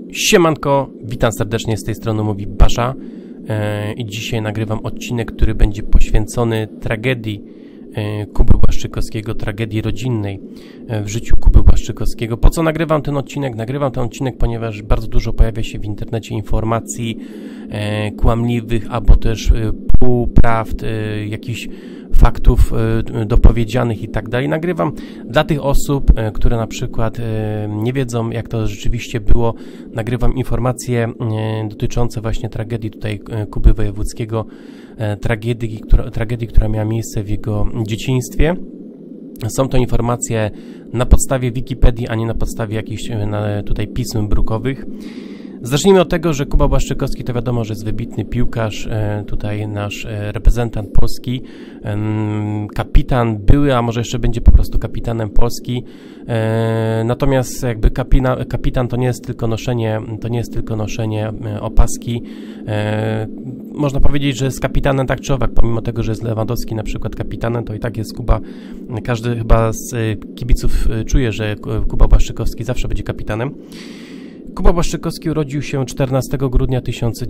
Siemanko, witam serdecznie, z tej strony mówi Basza i dzisiaj nagrywam odcinek, który będzie poświęcony tragedii Kuby Błaszczykowskiego, tragedii rodzinnej w życiu Kuby Błaszczykowskiego. Po co nagrywam ten odcinek? Nagrywam ten odcinek, ponieważ bardzo dużo pojawia się w internecie informacji kłamliwych, albo też półprawd, jakichś faktów dopowiedzianych i tak dalej. Nagrywam dla tych osób, które na przykład nie wiedzą, jak to rzeczywiście było. Nagrywam informacje dotyczące właśnie tragedii tutaj Kuby Wojewódzkiego, tragedii, która miała miejsce w jego dzieciństwie. Są to informacje na podstawie Wikipedii, a nie na podstawie jakichś tutaj pism brukowych. Zacznijmy od tego, że Kuba Błaszczykowski to wiadomo, że jest wybitny piłkarz, tutaj nasz reprezentant Polski, kapitan były, a może jeszcze będzie po prostu kapitanem Polski. Natomiast jakby kapitan to nie jest tylko noszenie opaski. Można powiedzieć, że jest kapitanem tak czy owak, pomimo tego, że jest Lewandowski na przykład kapitanem, to i tak jest Kuba. Każdy chyba z kibiców czuje, że Kuba Błaszczykowski zawsze będzie kapitanem. Kuba Błaszczykowski urodził się 14 grudnia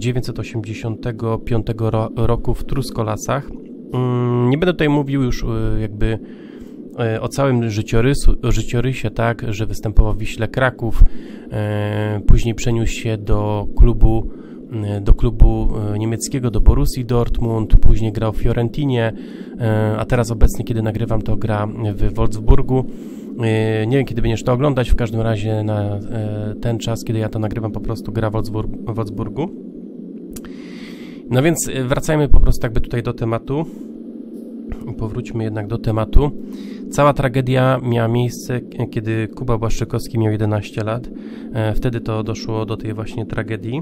1985 roku w Truskolasach. Nie będę tutaj mówił już jakby o całym życiorysie, tak, że występował w Wiśle Kraków, później przeniósł się do klubu niemieckiego, do Borussii Dortmund, później grał w Fiorentinie, a teraz obecnie, kiedy nagrywam, to gra w Wolfsburgu. Nie wiem, kiedy będziesz to oglądać, w każdym razie na ten czas, kiedy ja to nagrywam, po prostu gra w Wolfsburgu. No więc wracajmy po prostu jakby tutaj do tematu. Powróćmy jednak do tematu. Cała tragedia miała miejsce, kiedy Kuba Błaszczykowski miał 11 lat. Wtedy to doszło do tej właśnie tragedii.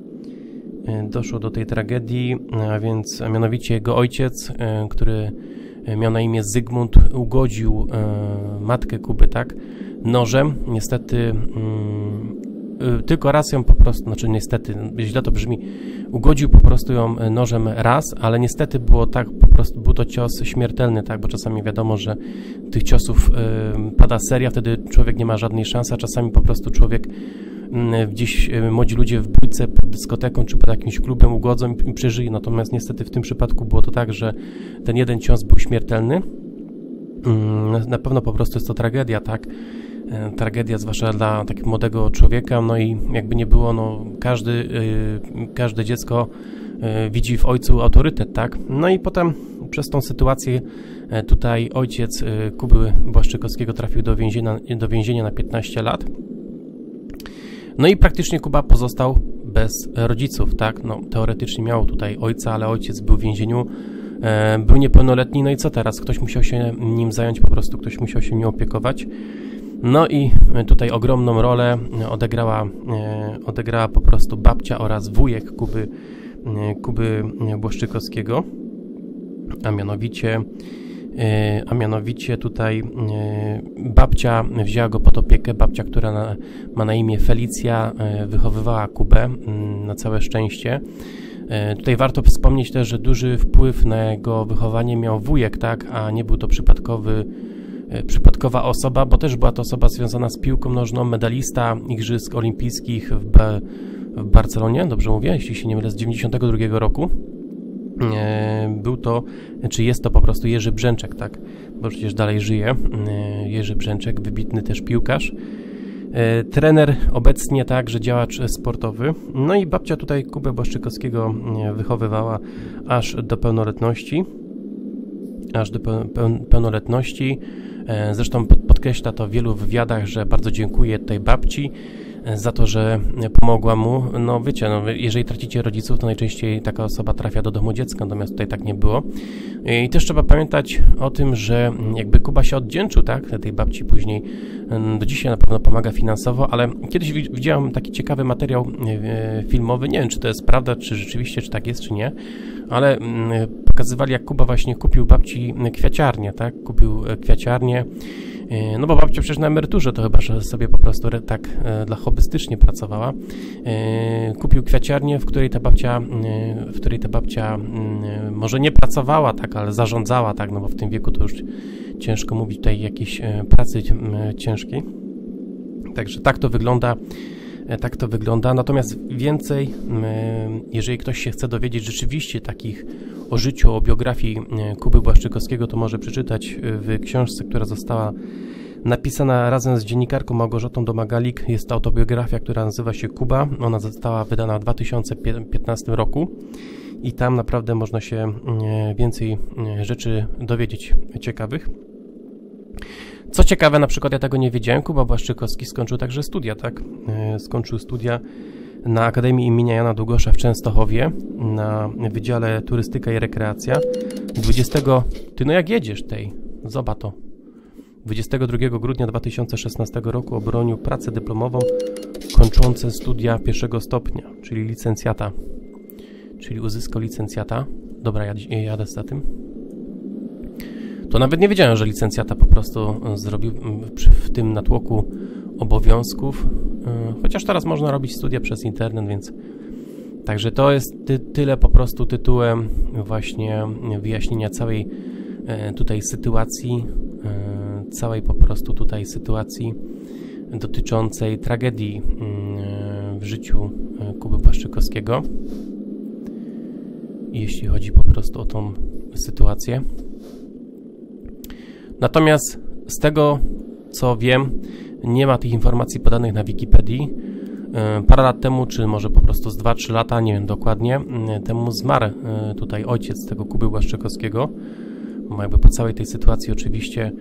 A więc mianowicie jego ojciec, który miał na imię Zygmunt, ugodził matkę Kuby, tak, nożem. Niestety tylko raz ją po prostu, znaczy niestety, źle to brzmi, ugodził po prostu ją nożem raz, ale niestety było tak, po prostu był to cios śmiertelny, tak, bo czasami wiadomo, że tych ciosów pada seria, wtedy człowiek nie ma żadnej szansy, a czasami po prostu człowiek gdzieś, młodzi ludzie w bójce pod dyskoteką czy pod jakimś klubem ugodzą i przeżyje. Natomiast niestety w tym przypadku było to tak, że ten jeden cios był śmiertelny. Na pewno po prostu jest to tragedia, tak? Tragedia zwłaszcza dla takiego młodego człowieka, no i jakby nie było, no każde dziecko widzi w ojcu autorytet, tak? No i potem przez tą sytuację tutaj ojciec Kuby Błaszczykowskiego trafił do więzienia na 15 lat. No i praktycznie Kuba pozostał bez rodziców, tak? No, teoretycznie miał tutaj ojca, ale ojciec był w więzieniu, był niepełnoletni, no i co teraz? Ktoś musiał się nim zająć, po prostu ktoś musiał się nim opiekować. No i tutaj ogromną rolę odegrała po prostu babcia oraz wujek Kuby Błaszczykowskiego, a mianowicie tutaj babcia wzięła go pod opiekę, babcia, która ma na imię Felicja, wychowywała Kubę na całe szczęście. Tutaj warto wspomnieć też, że duży wpływ na jego wychowanie miał wujek, tak, a nie był to przypadkowa osoba, bo też była to osoba związana z piłką nożną, medalista Igrzysk Olimpijskich w Barcelonie, dobrze mówię, jeśli się nie mylę, z 92 roku. Był to, czy jest to po prostu Jerzy Brzęczek, tak, bo przecież dalej żyje. Jerzy Brzęczek, wybitny też piłkarz, trener obecnie, także działacz sportowy. No i babcia tutaj Kubę Błaszczykowskiego wychowywała aż do pełnoletności. Zresztą podkreśla to w wielu wywiadach, że bardzo dziękuję tej babci za to, że pomogła mu. No wiecie, no, jeżeli tracicie rodziców, to najczęściej taka osoba trafia do domu dziecka, natomiast tutaj tak nie było. I też trzeba pamiętać o tym, że jakby Kuba się odwdzięczył, tak, tej babci później, do dzisiaj na pewno pomaga finansowo, ale kiedyś widziałem taki ciekawy materiał filmowy, nie wiem, czy to jest prawda, czy rzeczywiście, czy tak jest, czy nie, ale pokazywali, jak Kuba właśnie kupił babci kwiaciarnię, tak, kupił kwiaciarnię. No bo babcia przecież na emeryturze to chyba, że sobie po prostu tak dla hobbystycznie pracowała. Kupił kwiaciarnię, w której ta babcia może nie pracowała, tak, ale zarządzała, tak, no bo w tym wieku to już ciężko mówić tutaj jakiejś pracy ciężkiej. Także tak to wygląda Tak to wygląda. Natomiast więcej, jeżeli ktoś się chce dowiedzieć rzeczywiście takich o życiu, o biografii Kuby Błaszczykowskiego, to może przeczytać w książce, która została napisana razem z dziennikarką Małgorzatą Domagalik. Jest to autobiografia, która nazywa się Kuba. Ona została wydana w 2015 roku i tam naprawdę można się więcej rzeczy dowiedzieć ciekawych. Co ciekawe, na przykład ja tego nie wiedziałem, Kuba Błaszczykowski skończył także studia, tak? Skończył studia na Akademii imienia Jana Długosza w Częstochowie na Wydziale Turystyka i Rekreacja. No jak jedziesz tej, zobacz to. 22 grudnia 2016 roku obronił pracę dyplomową kończące studia pierwszego stopnia, czyli licencjata. Czyli uzyskał licencjata. Dobra, jadę za tym. To nawet nie wiedziałem, że licencjata po prostu zrobił w tym natłoku obowiązków. Chociaż teraz można robić studia przez internet, więc... Także to jest tyle po prostu tytułem właśnie wyjaśnienia całej tutaj sytuacji, całej po prostu tutaj sytuacji dotyczącej tragedii w życiu Kuby Błaszczykowskiego, jeśli chodzi po prostu o tą sytuację. Natomiast z tego, co wiem, nie ma tych informacji podanych na Wikipedii. Parę lat temu, czy może po prostu z 2-3 lata, nie wiem dokładnie, temu zmarł tutaj ojciec tego Kuby Błaszczykowskiego. Jakby po całej tej sytuacji oczywiście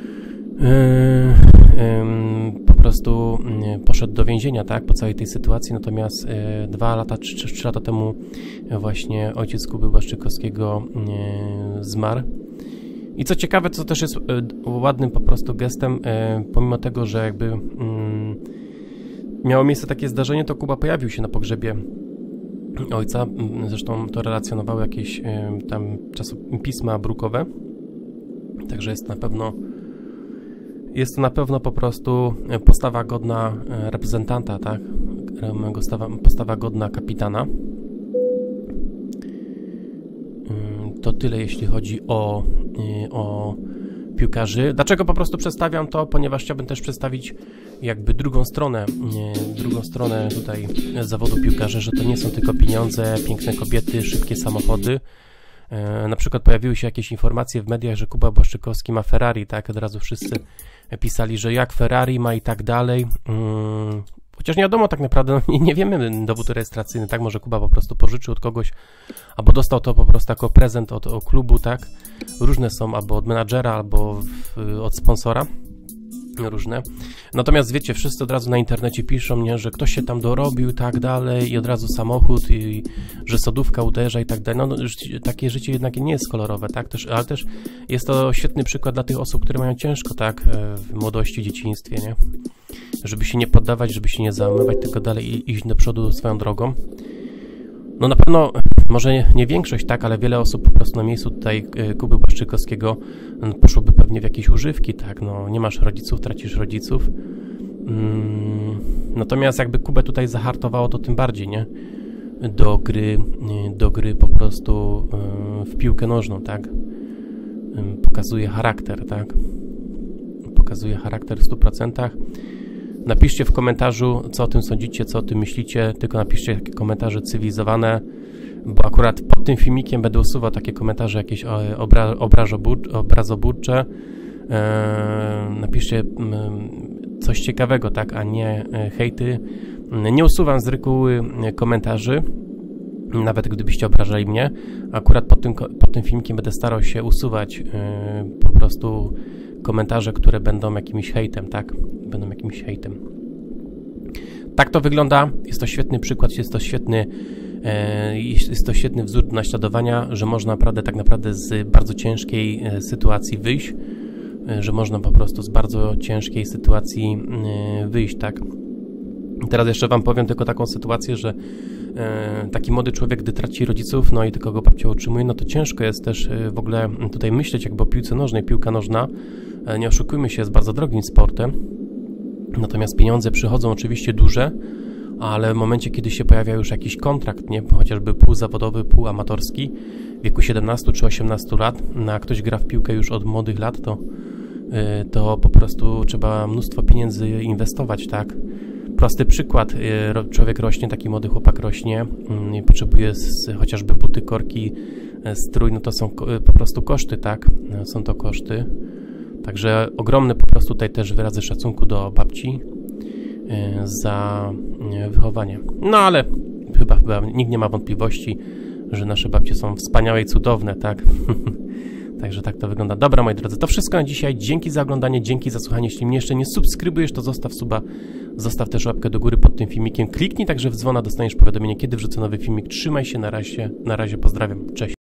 po prostu poszedł do więzienia, tak, po całej tej sytuacji, natomiast 2 lata czy 3 lata temu właśnie ojciec Kuby Błaszczykowskiego zmarł. I co ciekawe, co też jest ładnym po prostu gestem, pomimo tego, że jakby miało miejsce takie zdarzenie, to Kuba pojawił się na pogrzebie ojca, zresztą to relacjonowały jakieś tam czasopisma brukowe, także jest to na pewno po prostu postawa godna reprezentanta, tak, postawa godna kapitana. To tyle, jeśli chodzi o piłkarzy. Dlaczego po prostu przedstawiam to? Ponieważ chciałbym też przedstawić jakby drugą stronę tutaj zawodu piłkarza, że to nie są tylko pieniądze, piękne kobiety, szybkie samochody. Na przykład pojawiły się jakieś informacje w mediach, że Kuba Błaszczykowski ma Ferrari, tak? Od razu wszyscy pisali, że jak Ferrari ma i tak dalej. Chociaż nie wiadomo tak naprawdę, no nie wiemy dowód rejestracyjny, tak? Może Kuba po prostu pożyczył od kogoś, albo dostał to po prostu jako prezent od klubu, tak? Różne są, albo od menadżera, albo od sponsora. Różne. Natomiast wiecie, wszyscy od razu na internecie piszą, nie, że ktoś się tam dorobił i tak dalej i od razu samochód i że sodówka uderza i tak dalej. No, takie życie jednak nie jest kolorowe, tak? Ale też jest to świetny przykład dla tych osób, które mają ciężko, tak? W młodości, dzieciństwie, nie? Żeby się nie poddawać, żeby się nie załamywać, tylko dalej i iść do przodu swoją drogą. No na pewno, może nie większość, tak, ale wiele osób po prostu na miejscu tutaj Kuby Błaszczykowskiego poszłoby pewnie w jakieś używki, tak, no nie masz rodziców, tracisz rodziców. Natomiast jakby Kubę tutaj zahartowało to tym bardziej, nie? Do gry po prostu w piłkę nożną, tak? Pokazuje charakter, tak? Pokazuje charakter w 100%. Napiszcie w komentarzu, co o tym sądzicie, co o tym myślicie, tylko napiszcie takie komentarze cywilizowane, bo akurat pod tym filmikiem będę usuwał takie komentarze jakieś obrazoburcze. Napiszcie coś ciekawego, tak, a nie hejty. Nie usuwam z reguły komentarzy, nawet gdybyście obrażali mnie. Akurat pod tym filmikiem będę starał się usuwać po prostu komentarze, które będą jakimś hejtem, tak? Będą jakimś hejtem. Tak to wygląda. Jest to świetny przykład, jest to świetny wzór do naśladowania, że można tak naprawdę z bardzo ciężkiej sytuacji wyjść, że można po prostu z bardzo ciężkiej sytuacji wyjść, tak? Teraz jeszcze wam powiem tylko taką sytuację, że taki młody człowiek, gdy traci rodziców, no i tylko go babcia utrzymuje, no to ciężko jest też w ogóle tutaj myśleć jakby o piłce nożnej. Piłka nożna, nie oszukujmy się, jest bardzo drogim sportem, natomiast pieniądze przychodzą oczywiście duże, ale w momencie, kiedy się pojawia już jakiś kontrakt, nie, chociażby półzawodowy, półamatorski, w wieku 17 czy 18 lat, a ktoś gra w piłkę już od młodych lat, to po prostu trzeba mnóstwo pieniędzy inwestować, tak? Prosty przykład, człowiek rośnie, taki młody chłopak rośnie i potrzebuje chociażby buty, korki, strój, no to są po prostu koszty, tak? Są to koszty. Także ogromny po prostu tutaj też wyrazy szacunku do babci za wychowanie. No ale chyba nikt nie ma wątpliwości, że nasze babcie są wspaniałe i cudowne, tak? Także tak to wygląda. Dobra, moi drodzy, to wszystko na dzisiaj. Dzięki za oglądanie, dzięki za słuchanie. Jeśli mnie jeszcze nie subskrybujesz, to zostaw suba, zostaw też łapkę do góry pod tym filmikiem. Kliknij także w dzwona, dostaniesz powiadomienie, kiedy wrzucę nowy filmik. Trzymaj się, na razie, pozdrawiam, cześć.